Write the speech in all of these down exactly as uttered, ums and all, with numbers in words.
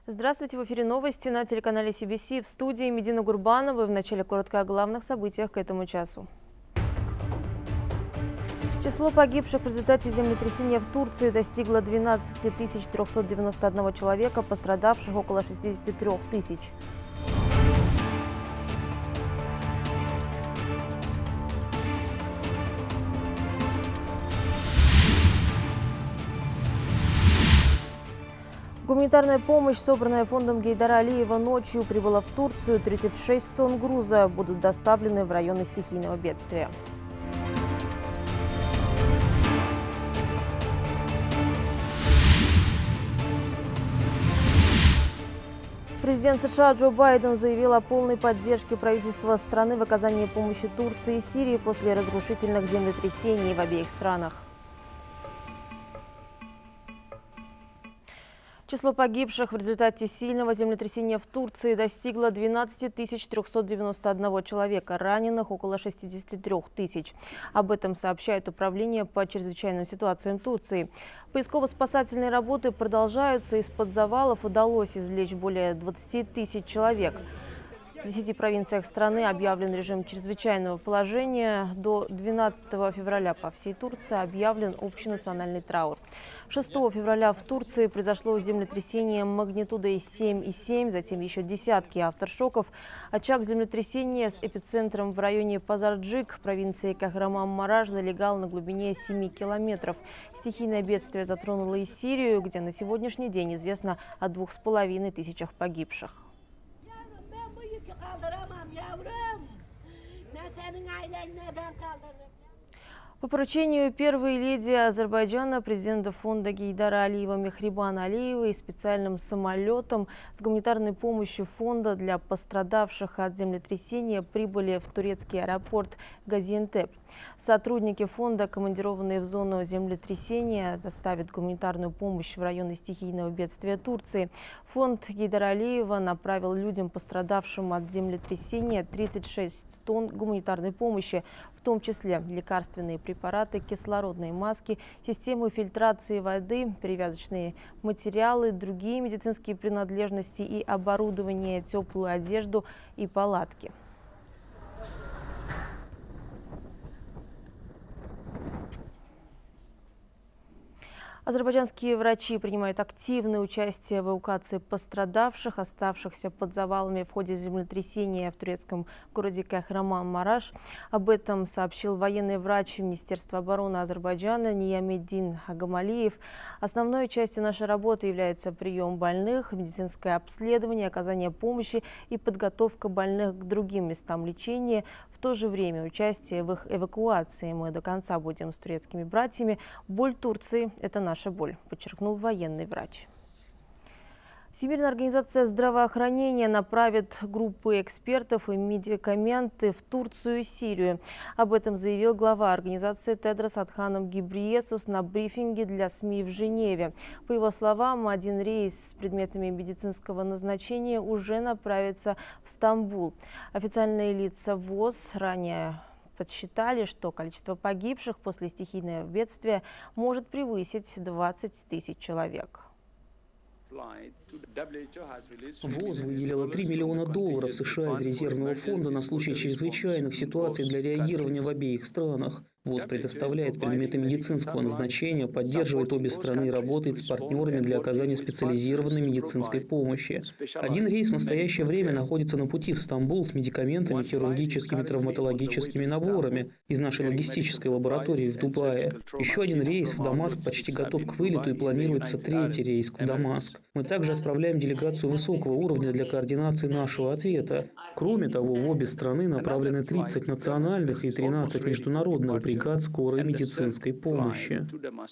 Здравствуйте, в эфире новости на телеканале Си Би Си. В студии Медина Гурбанова. В начале коротко о главных событиях к этому часу. Число погибших в результате землетрясения в Турции достигло двенадцати тысяч трёхсот девяноста одного человека, пострадавших около шестидесяти трёх тысяч. Гуманитарная помощь, собранная фондом Гейдара Алиева, ночью прибыла в Турцию. тридцать шесть тонн груза будут доставлены в районы стихийного бедствия. Президент США Джо Байден заявил о полной поддержке правительства страны в оказании помощи Турции и Сирии после разрушительных землетрясений в обеих странах. Число погибших в результате сильного землетрясения в Турции достигло двенадцати тысяч трёхсот девяноста одного человека, раненых около шестидесяти трёх тысяч. Об этом сообщает Управление по чрезвычайным ситуациям Турции. Поисково-спасательные работы продолжаются. Из-под завалов удалось извлечь более двадцати тысяч человек. В десяти провинциях страны объявлен режим чрезвычайного положения. До двенадцатого февраля по всей Турции объявлен общенациональный траур. шестого февраля в Турции произошло землетрясение магнитудой семь и семь, затем еще десятки авторшоков. Очаг землетрясения с эпицентром в районе Пазарджик, провинции Кахраман-Мараш, залегал на глубине семи километров. Стихийное бедствие затронуло и Сирию, где на сегодняшний день известно о двух с половиной тысячах погибших. По поручению первой леди Азербайджана, президента фонда Гейдара Алиева Мехрибана Алиева и специальным самолетом с гуманитарной помощью фонда для пострадавших от землетрясения прибыли в турецкий аэропорт Газиантеп. Сотрудники фонда, командированные в зону землетрясения, доставят гуманитарную помощь в районы стихийного бедствия Турции. Фонд Гейдара Алиева направил людям, пострадавшим от землетрясения, тридцать шесть тонн гуманитарной помощи, в том числе лекарственные препараты, кислородные маски, системы фильтрации воды, перевязочные материалы, другие медицинские принадлежности и оборудование, теплую одежду и палатки. Азербайджанские врачи принимают активное участие в эвакуации пострадавших, оставшихся под завалами в ходе землетрясения в турецком городе Кахраман-Мараш. Об этом сообщил военный врач Министерства обороны Азербайджана Ниямеддин Агамалиев. Основной частью нашей работы является прием больных, медицинское обследование, оказание помощи и подготовка больных к другим местам лечения. В то же время участие в их эвакуации. Мы до конца будем с турецкими братьями. Боль Турции – это наша боль, подчеркнул военный врач. Всемирная организация здравоохранения направит группы экспертов и медикаменты в Турцию и Сирию. Об этом заявил глава организации Тедрос Адханом Гебрейесус на брифинге для СМИ в Женеве. По его словам, один рейс с предметами медицинского назначения уже направится в Стамбул. Официальные лица ВОЗ ранее подсчитали, что количество погибших после стихийного бедствия может превысить двадцать тысяч человек. ВОЗ выделила три миллиона долларов США из резервного фонда на случай чрезвычайных ситуаций для реагирования в обеих странах. ВОЗ предоставляет предметы медицинского назначения, поддерживает обе страны и работает с партнерами для оказания специализированной медицинской помощи. Один рейс в настоящее время находится на пути в Стамбул с медикаментами, хирургическими, травматологическими наборами из нашей логистической лаборатории в Дубае. Еще один рейс в Дамаск почти готов к вылету и планируется третий рейс в Дамаск. Мы также отправляем делегацию высокого уровня для координации нашего ответа. Кроме того, в обе страны направлены тридцать национальных и тринадцать международных бригад скорой медицинской помощи.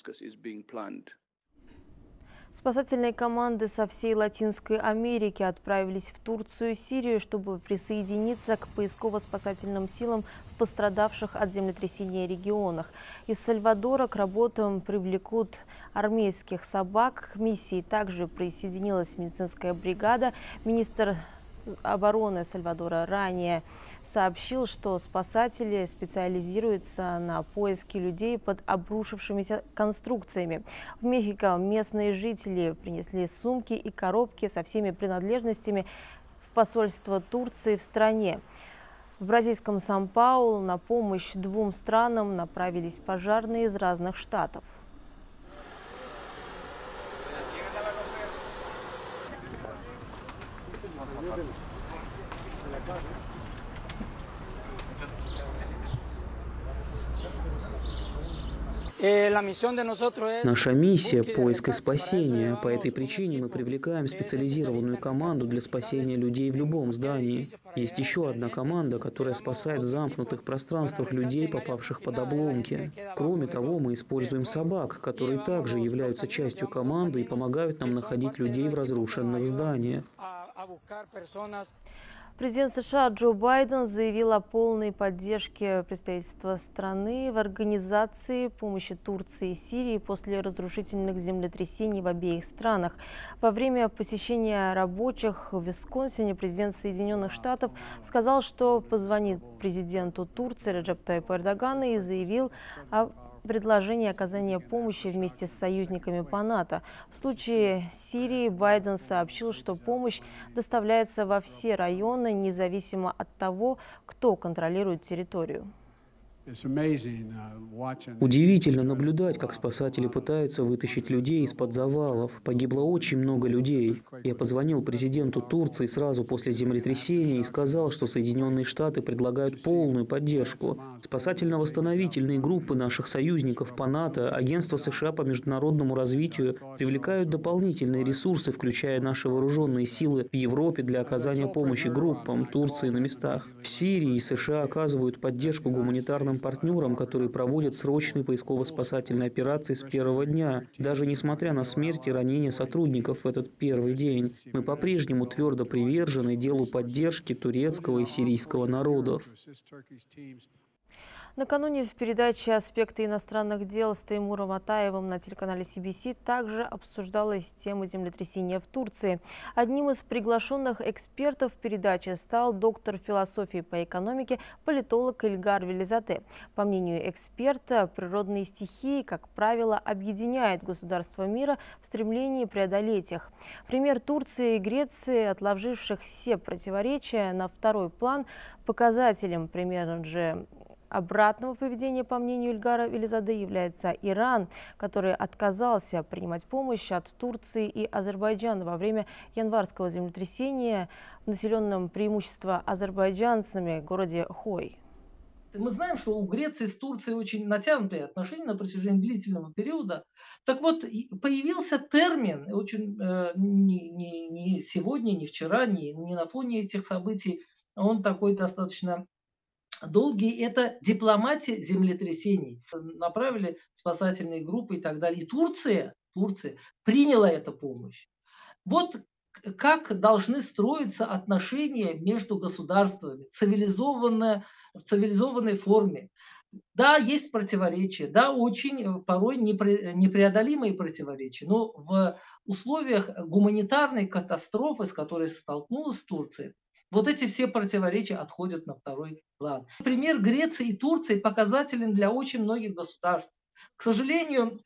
Спасательные команды со всей Латинской Америки отправились в Турцию и Сирию, чтобы присоединиться к поисково-спасательным силам в пострадавших от землетрясения регионах. Из Сальвадора к работам привлекут армейских собак. К миссии также присоединилась медицинская бригада. Министр обороны Сальвадора ранее сообщил, что спасатели специализируются на поиске людей под обрушившимися конструкциями. В Мехико местные жители принесли сумки и коробки со всеми принадлежностями в посольство Турции в стране. В бразильском Сан-Паулу на помощь двум странам направились пожарные из разных штатов. Наша миссия – поиск и спасение. По этой причине мы привлекаем специализированную команду для спасения людей в любом здании. Есть еще одна команда, которая спасает в замкнутых пространствах людей, попавших под обломки. Кроме того, мы используем собак, которые также являются частью команды и помогают нам находить людей в разрушенных зданиях. Президент США Джо Байден заявил о полной поддержке представительства страны в организации помощи Турции и Сирии после разрушительных землетрясений в обеих странах. Во время посещения рабочих в Висконсине президент Соединенных Штатов сказал, что позвонит президенту Турции Реджепу Тайипу Эрдогану и заявил о предложение оказания помощи вместе с союзниками по НАТО. В случае Сирии Байден сообщил, что помощь доставляется во все районы, независимо от того, кто контролирует территорию. Удивительно наблюдать, как спасатели пытаются вытащить людей из-под завалов. Погибло очень много людей. Я позвонил президенту Турции сразу после землетрясения и сказал, что Соединенные Штаты предлагают полную поддержку. Спасательно-восстановительные группы наших союзников по НАТО, Агентство США по международному развитию привлекают дополнительные ресурсы, включая наши вооруженные силы в Европе для оказания помощи группам Турции на местах. В Сирии и США оказывают поддержку гуманитарным партнерам, которые проводят срочные поисково-спасательные операции с первого дня. Даже несмотря на смерть и ранения сотрудников в этот первый день, мы по-прежнему твердо привержены делу поддержки турецкого и сирийского народов. Накануне в передаче «Аспекты иностранных дел» с Теймуром Атаевым на телеканале Си Би Си также обсуждалась тема землетрясения в Турции. Одним из приглашенных экспертов передачи стал доктор философии по экономике, политолог Ильгар Велизаде. По мнению эксперта, природные стихии, как правило, объединяют государства мира в стремлении преодолеть их. Пример Турции и Греции, отложивших все противоречия на второй план, показателем примерно же обратного поведения, по мнению Ильгара Велизаде, является Иран, который отказался принимать помощь от Турции и Азербайджана во время январского землетрясения в населенном преимущество азербайджанцами городе Хой. Мы знаем, что у Греции с Турцией очень натянутые отношения на протяжении длительного периода. Так вот, появился термин, очень э, не, не, не сегодня, не вчера, не, не на фоне этих событий, он такой достаточно долгий, это дипломатия землетрясений. Направили спасательные группы и так далее. И Турция, Турция приняла эту помощь. Вот как должны строиться отношения между государствами цивилизованно, в цивилизованной форме. Да, есть противоречия, да, очень порой непре, непреодолимые противоречия, но в условиях гуманитарной катастрофы, с которой столкнулась Турция, вот эти все противоречия отходят на второй план. Пример Греции и Турции показателен для очень многих государств. К сожалению,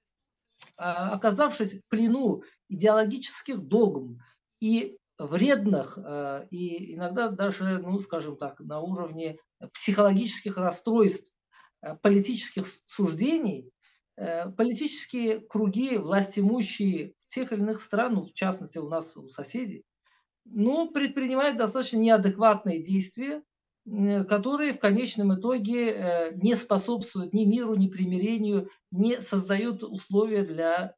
оказавшись в плену идеологических догм и вредных, и иногда даже, ну, скажем так, на уровне психологических расстройств, политических суждений, политические круги, властимущие в тех или иных странах, в частности у нас у соседей, но предпринимают достаточно неадекватные действия, которые в конечном итоге не способствуют ни миру, ни примирению, не создают условия для...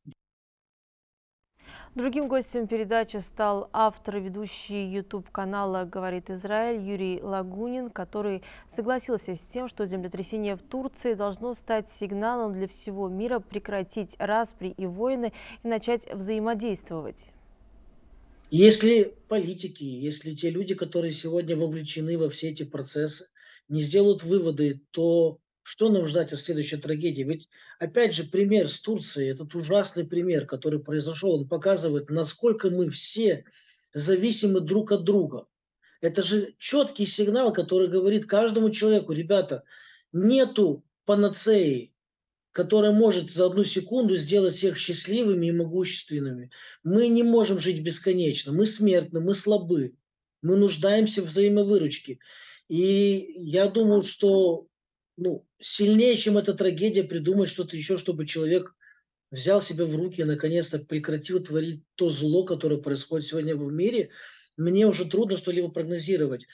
Другим гостем передачи стал автор и ведущий ютуб-канала «Говорит Израиль» Юрий Лагунин, который согласился с тем, что землетрясение в Турции должно стать сигналом для всего мира прекратить распри и войны и начать взаимодействовать. Если политики, если те люди, которые сегодня вовлечены во все эти процессы, не сделают выводы, то что нам ждать от следующей трагедии? Ведь, опять же, пример с Турцией, этот ужасный пример, который произошел, он показывает, насколько мы все зависимы друг от друга. Это же четкий сигнал, который говорит каждому человеку: ребята, нету панацеи, которая может за одну секунду сделать всех счастливыми и могущественными. Мы не можем жить бесконечно. Мы смертны, мы слабы. Мы нуждаемся в взаимовыручке. И я думаю, что ну, сильнее, чем эта трагедия, придумать что-то еще, чтобы человек взял себя в руки и наконец-то прекратил творить то зло, которое происходит сегодня в мире, мне уже трудно что-либо прогнозировать.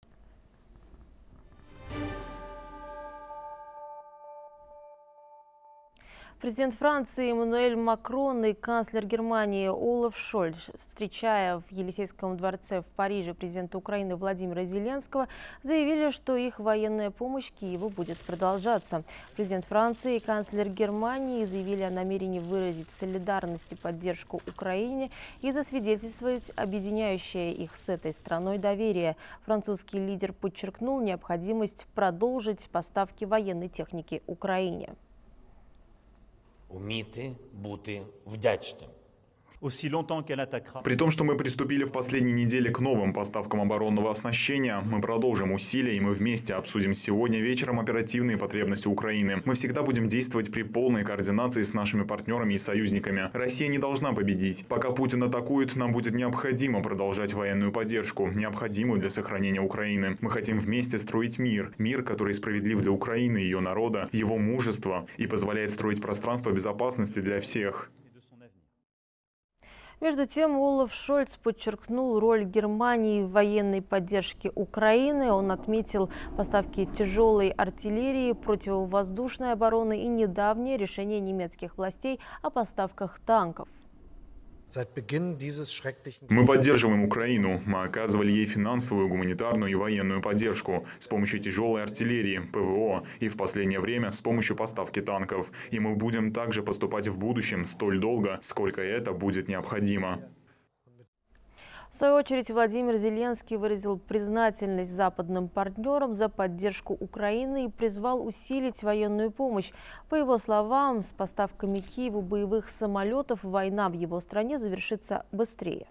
Президент Франции Эммануэль Макрон и канцлер Германии Олаф Шольц, встречая в Елисейском дворце в Париже президента Украины Владимира Зеленского, заявили, что их военная помощь Киеву будет продолжаться. Президент Франции и канцлер Германии заявили о намерении выразить солидарность и поддержку Украине и засвидетельствовать объединяющее их с этой страной доверие. Французский лидер подчеркнул необходимость продолжить поставки военной техники Украине. Уміти бути вдячним. При том, что мы приступили в последней неделе к новым поставкам оборонного оснащения, мы продолжим усилия, и мы вместе обсудим сегодня вечером оперативные потребности Украины. Мы всегда будем действовать при полной координации с нашими партнерами и союзниками. Россия не должна победить. Пока Путин атакует, нам будет необходимо продолжать военную поддержку, необходимую для сохранения Украины. Мы хотим вместе строить мир. Мир, который справедлив для Украины, ее народа, его мужества и позволяет строить пространство безопасности для всех. Между тем, Олаф Шольц подчеркнул роль Германии в военной поддержке Украины. Он отметил поставки тяжелой артиллерии, противовоздушной обороны и недавнее решение немецких властей о поставках танков. Мы поддерживаем Украину. Мы оказывали ей финансовую, гуманитарную и военную поддержку с помощью тяжелой артиллерии, ПВО и в последнее время с помощью поставки танков. И мы будем также поступать в будущем столь долго, сколько это будет необходимо. В свою очередь, Владимир Зеленский выразил признательность западным партнерам за поддержку Украины и призвал усилить военную помощь. По его словам, с поставками Киеву боевых самолетов война в его стране завершится быстрее.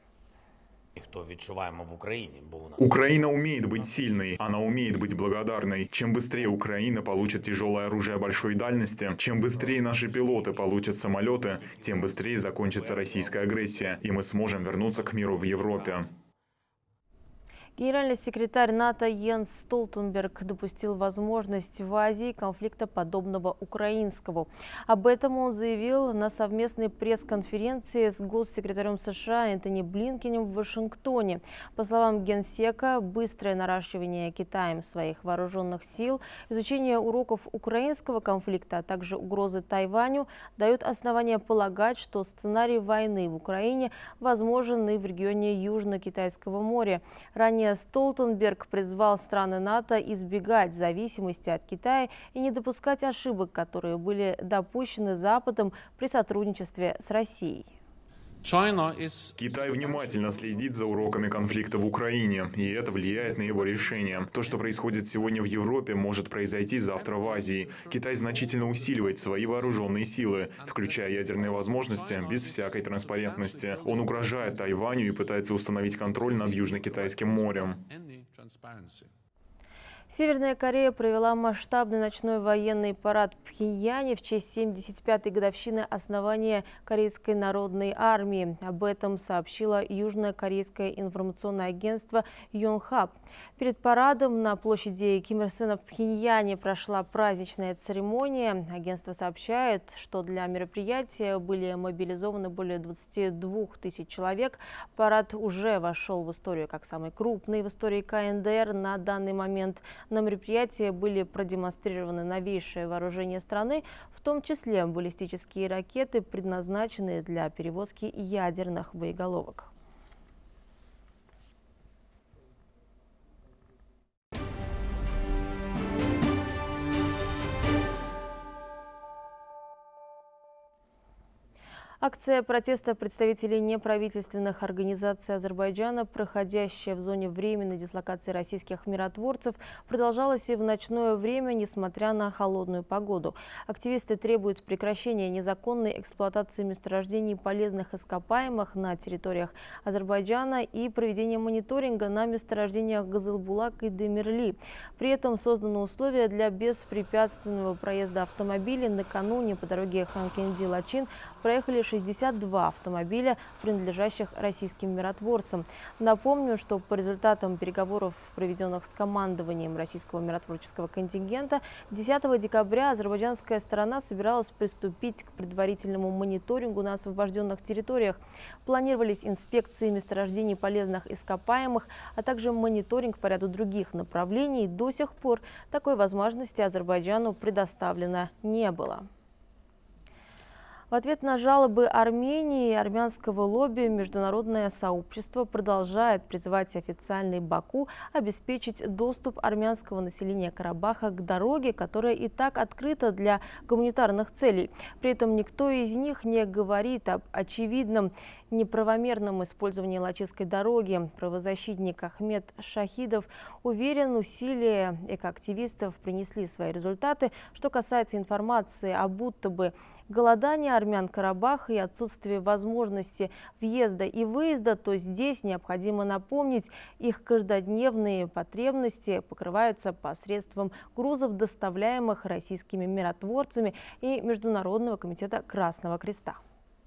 Украина умеет быть сильной, она умеет быть благодарной. Чем быстрее Украина получит тяжелое оружие большой дальности, чем быстрее наши пилоты получат самолеты, тем быстрее закончится российская агрессия, и мы сможем вернуться к миру в Европе. Генеральный секретарь НАТО Йенс Столтенберг допустил возможность в Азии конфликта, подобного украинскому. Об этом он заявил на совместной пресс-конференции с госсекретарем США Энтони Блинкеном в Вашингтоне. По словам генсека, быстрое наращивание Китаем своих вооруженных сил, изучение уроков украинского конфликта, а также угрозы Тайваню дают основания полагать, что сценарий войны в Украине возможен и в регионе Южно-Китайского моря. Ранее Столтенберг призвал страны НАТО избегать зависимости от Китая и не допускать ошибок, которые были допущены Западом при сотрудничестве с Россией. Китай внимательно следит за уроками конфликта в Украине, и это влияет на его решение. То, что происходит сегодня в Европе, может произойти завтра в Азии. Китай значительно усиливает свои вооруженные силы, включая ядерные возможности, без всякой транспарентности. Он угрожает Тайваню и пытается установить контроль над Южно-Китайским морем. Северная Корея провела масштабный ночной военный парад в Пхеньяне в честь семьдесят пятой годовщины основания Корейской народной армии. Об этом сообщило южнокорейское информационное агентство Йонхап. Перед парадом на площади Ким Ир Сена в Пхеньяне прошла праздничная церемония. Агентство сообщает, что для мероприятия были мобилизованы более двадцати двух тысяч человек. Парад уже вошел в историю как самый крупный в истории КНДР на данный момент. На мероприятии были продемонстрированы новейшие вооружения страны, в том числе баллистические ракеты, предназначенные для перевозки ядерных боеголовок. Акция протеста представителей неправительственных организаций Азербайджана, проходящая в зоне временной дислокации российских миротворцев, продолжалась и в ночное время, несмотря на холодную погоду. Активисты требуют прекращения незаконной эксплуатации месторождений полезных ископаемых на территориях Азербайджана и проведения мониторинга на месторождениях Газылбулак и Демирли. При этом созданы условия для беспрепятственного проезда автомобилей. Накануне по дороге Ханкенди-Лачин проехали шестьдесят два автомобиля, принадлежащих российским миротворцам. Напомню, что по результатам переговоров, проведенных с командованием российского миротворческого контингента, десятого декабря азербайджанская сторона собиралась приступить к предварительному мониторингу на освобожденных территориях. Планировались инспекции месторождений полезных ископаемых, а также мониторинг по ряду других направлений. До сих пор такой возможности Азербайджану предоставлено не было. В ответ на жалобы Армении и армянского лобби международное сообщество продолжает призывать официальный Баку обеспечить доступ армянского населения Карабаха к дороге, которая и так открыта для гуманитарных целей. При этом никто из них не говорит об очевидном неправомерном использовании Лачинской дороги. Правозащитник Ахмед Шахидов уверен, усилия экоактивистов принесли свои результаты. Что касается информации о будто бы голодании армян Карабаха и отсутствии возможности въезда и выезда, то здесь необходимо напомнить, их каждодневные потребности покрываются посредством грузов, доставляемых российскими миротворцами и Международного комитета Красного Креста.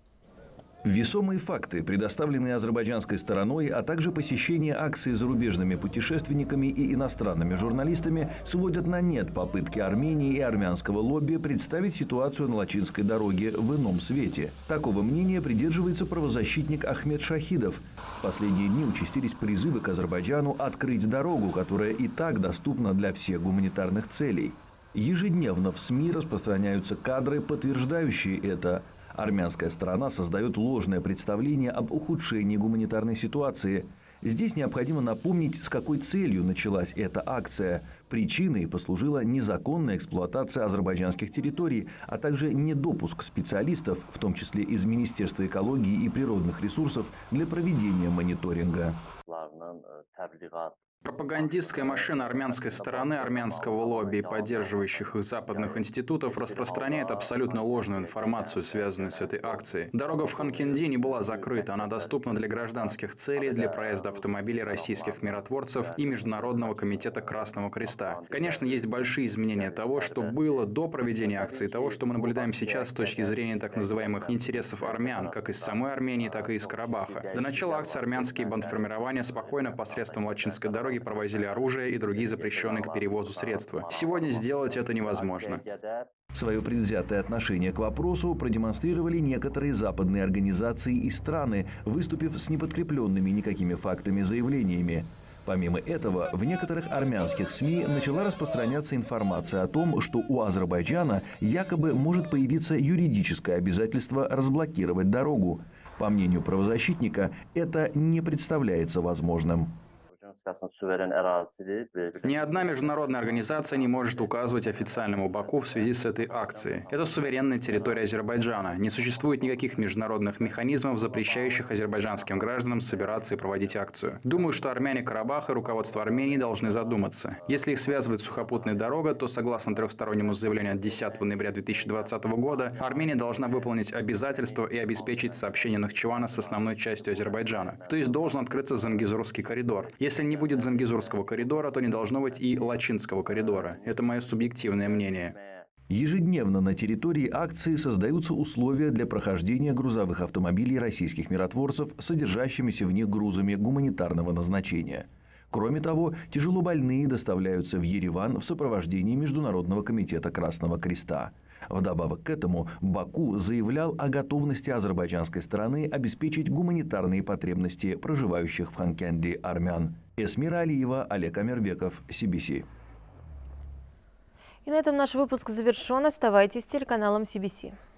Весомые факты, предоставленные азербайджанской стороной, а также посещение акции зарубежными путешественниками и иностранными журналистами сводят на нет попытки Армении и армянского лобби представить ситуацию на Лачинской дороге в ином свете. Такого мнения придерживается правозащитник Ахмед Шахидов. В последние дни участились призывы к Азербайджану открыть дорогу, которая и так доступна для всех гуманитарных целей. Ежедневно в СМИ распространяются кадры, подтверждающие это. Армянская сторона создает ложное представление об ухудшении гуманитарной ситуации. Здесь необходимо напомнить, с какой целью началась эта акция. Причиной послужила незаконная эксплуатация азербайджанских территорий, а также недопуск специалистов, в том числе из Министерства экологии и природных ресурсов, для проведения мониторинга. Пропагандистская машина армянской стороны, армянского лобби и поддерживающих их западных институтов распространяет абсолютно ложную информацию, связанную с этой акцией. Дорога в Ханкенди не была закрыта, она доступна для гражданских целей, для проезда автомобилей российских миротворцев и Международного комитета Красного Креста. Конечно, есть большие изменения того, что было до проведения акции, того, что мы наблюдаем сейчас с точки зрения так называемых интересов армян, как из самой Армении, так и из Карабаха. До начала акции армянские бандформирования спокойно посредством Лачинской дороги провозили оружие и другие запрещенные к перевозу средства. Сегодня сделать это невозможно. Свое предвзятое отношение к вопросу продемонстрировали некоторые западные организации и страны, выступив с неподкрепленными никакими фактами заявлениями. Помимо этого, в некоторых армянских СМИ начала распространяться информация о том, что у Азербайджана якобы может появиться юридическое обязательство разблокировать дорогу. По мнению правозащитника, это не представляется возможным. Ни одна международная организация не может указывать официальному Баку в связи с этой акцией. Это суверенная территория Азербайджана. Не существует никаких международных механизмов, запрещающих азербайджанским гражданам собираться и проводить акцию. Думаю, что армяне Карабаха и руководство Армении должны задуматься. Если их связывает сухопутная дорога, то, согласно трехстороннему заявлению от десятого ноября две тысячи двадцатого года, Армения должна выполнить обязательства и обеспечить сообщение Нахчевана с основной частью Азербайджана. То есть должен открыться Зангезурский коридор. Если не будет Зангезурского коридора, то не должно быть и Лачинского коридора. Это мое субъективное мнение. Ежедневно на территории акции создаются условия для прохождения грузовых автомобилей российских миротворцев, содержащимися в них грузами гуманитарного назначения. Кроме того, тяжелобольные доставляются в Ереван в сопровождении Международного комитета Красного Креста. Вдобавок к этому, Баку заявлял о готовности азербайджанской стороны обеспечить гуманитарные потребности проживающих в Ханкенди армян. Эсмира Алиева, Олег Амирбеков, си би си. И на этом наш выпуск завершен. Оставайтесь с телеканалом си би си.